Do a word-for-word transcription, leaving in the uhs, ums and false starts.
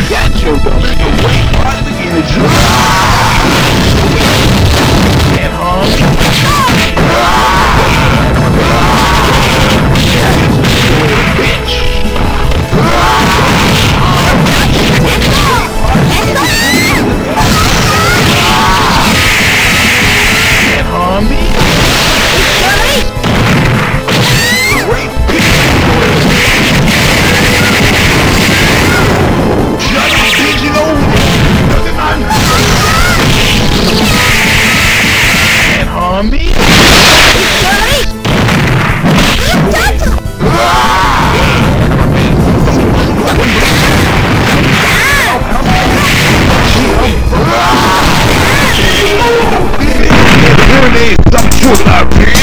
Got your dog. Let the weight part begin to jump. Can't harm me. Bitch. Can't harm me. Great bitch. Shut up, bitch, you know. Nothing on. Can't harm me. Grenades, I'm shooting our bitch.